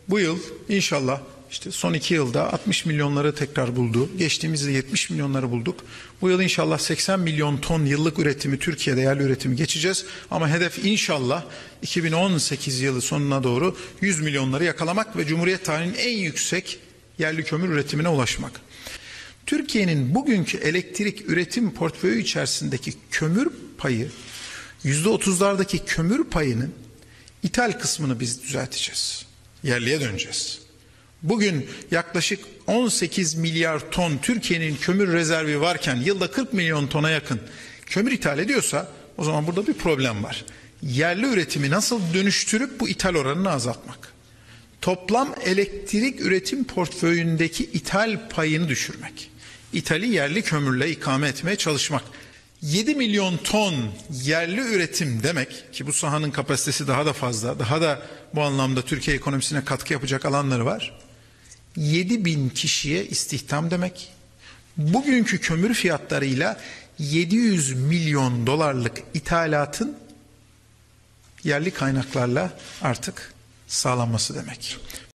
Bu yıl inşallah işte son 2 yılda 60 milyonları tekrar buldu. Geçtiğimiz yıl 70 milyonları bulduk. Bu yıl inşallah 80 milyon ton yıllık üretimi, Türkiye'de yerli üretimi geçeceğiz. Ama hedef inşallah 2018 yılı sonuna doğru 100 milyonları yakalamak ve Cumhuriyet tarihinin en yüksek yerli kömür üretimine ulaşmak. Türkiye'nin bugünkü elektrik üretim portföyü içerisindeki kömür payı, %30'lardaki kömür payının ithal kısmını biz düzelteceğiz. Yerliye döneceğiz. Bugün yaklaşık 18 milyar ton Türkiye'nin kömür rezervi varken yılda 40 milyon tona yakın kömür ithal ediyorsa o zaman burada bir problem var. Yerli üretimi nasıl dönüştürüp bu ithal oranını azaltmak? Toplam elektrik üretim portföyündeki ithal payını düşürmek. İthali yerli kömürle ikame etmeye çalışmak. 7 milyon ton yerli üretim demek ki bu sahanın kapasitesi daha da fazla, daha da bu anlamda Türkiye ekonomisine katkı yapacak alanları var. 7 bin kişiye istihdam demek. Bugünkü kömür fiyatlarıyla 700 milyon dolarlık ithalatın yerli kaynaklarla artık sağlanması demek.